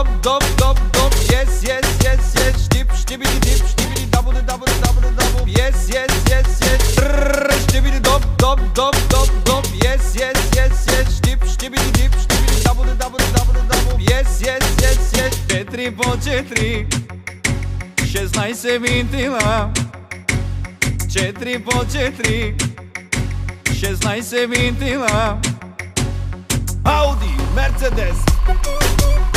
dop, dop, dop, dop. Yes, yes, yes, yes. Dip, stibbidi, dip, stibbidi, double, double, double, double. Yes, yes, yes, yes. Stibbidi, dop, dop, dop, dop, dop. Yes, yes, yes, yes. Dip, stibbidi, dip, stibbidi, double, double, double, double. Yes, yes, yes, yes. 4 po 4, 16 vintila. 4 po 4, 16 vintila. Audi, Mercedes,